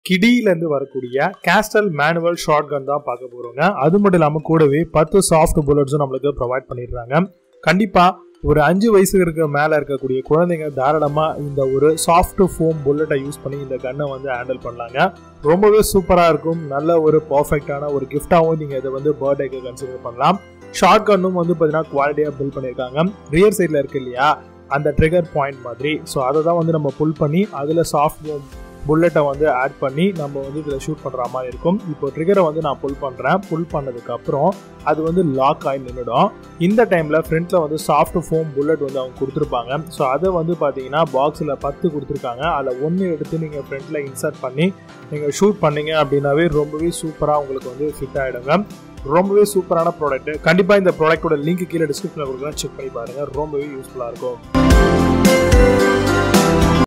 கிடியிலேருந்து வரக்கூடிய castle manual short கன் தான் பார்க்க போகிறோங்க. அது மட்டும் இல்லாமல் கூடவே 10 சாஃப்ட் புல்லட்ஸும் நம்மளுக்கு ப்ரொவைட் பண்ணிடுறாங்க. கண்டிப்பாக ஒரு 5 வயசுக்கு மேலே இருக்கக்கூடிய குழந்தைங்க தாராளமாக இந்த ஒரு சாஃப்ட் ஃபோம் புல்லட்டை யூஸ் பண்ணி இந்த கன்னை வந்து ஹேண்டில் பண்ணலாங்க. ரொம்பவே சூப்பராக இருக்கும். நல்ல ஒரு பர்ஃபெக்டான ஒரு கிஃப்டாகவும் நீங்கள் இதை வந்து பர்த்டேக்கு கன்சிடர் பண்ணலாம். ஷார்ட் கன்னும் வந்து பார்த்தீங்கன்னா குவாலிட்டியாக பில்ட் பண்ணியிருக்காங்க. ரியர் சைடில் இருக்கு இல்லையா அந்த ட்ரிகர் பாயிண்ட் மாதிரி, ஸோ அதை தான் வந்து நம்ம புல் பண்ணி அதில் சாஃப்ட் புல்லட்டை வந்து ஆட் பண்ணி நம்ம வந்து இதில் ஷூட் பண்ணுற மாதிரி இருக்கும். இப்போ ட்ரிகரை வந்து நான் புல் பண்ணுறேன். புல் பண்ணதுக்கப்புறம் அது வந்து லாக் ஆகி நின்றுடும். இந்த டைமில் ஃப்ரண்ட்டில் வந்து சாஃப்ட் ஃபோம் புல்லட் வந்து அவங்க கொடுத்துருப்பாங்க. ஸோ அதை வந்து பார்த்தீங்கன்னா பாக்ஸில் 10 கொடுத்துருக்காங்க. அதில் 1 எடுத்து நீங்கள் ஃப்ரண்ட்டில் இன்சர்ட் பண்ணி நீங்கள் ஷூட் பண்ணீங்க அப்படின்னாவே ரொம்பவே சூப்பராக உங்களுக்கு வந்து ஃபிட் ஆகிடுங்க. ரொம்பவே சூப்பரான ப்ராடக்ட். கண்டிப்பாக இந்த ப்ராடக்டோட லிங்க் கீழே டிஸ்கிரிப்ஷனில் கொடுக்குறேன், செக் பண்ணி பாருங்கள். ரொம்பவே யூஸ்ஃபுல்லாக இருக்கும்.